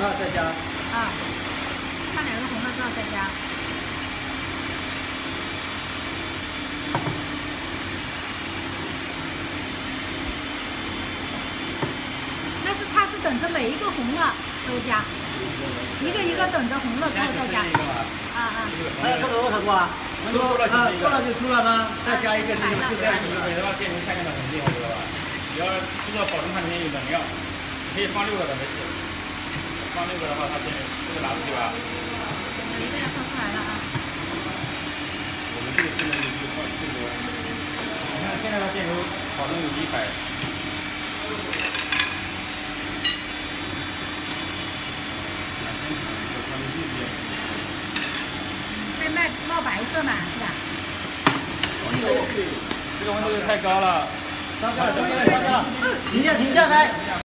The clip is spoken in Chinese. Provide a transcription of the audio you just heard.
号再加。 啊，看两个红了之后再加。但是它是等着每一个红了都加，一个一个等着红了之后再加。 还有这个2头啊？出了就出了吗？再加一个就是这样子。 的话，店里开店的很厉害，知道吧？只要吃到保证它里面有能量，可以放6个的没事。放6个的话，它店里这个拿出去吧。 一个要烧出来了啊！ 我们这个现在就放这个，你看现在的电流保证有100。 在冒白色嘛，是吧？ 这个温度太高了， 烧掉了，烧掉了，停下，停下来。